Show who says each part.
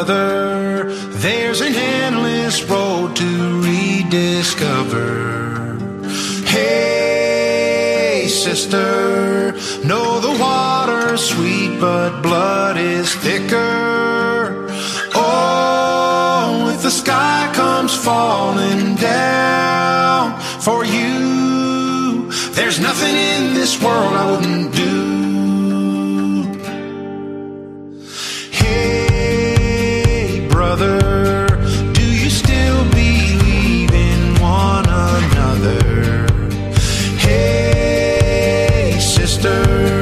Speaker 1: brother, there's an endless road to rediscover. Hey, sister, know the water's sweet, but blood is thicker. Oh, if the sky comes falling down for you, there's nothing in this world I wouldn't do. Hey, brother, do you still believe in one another? Hey, sister,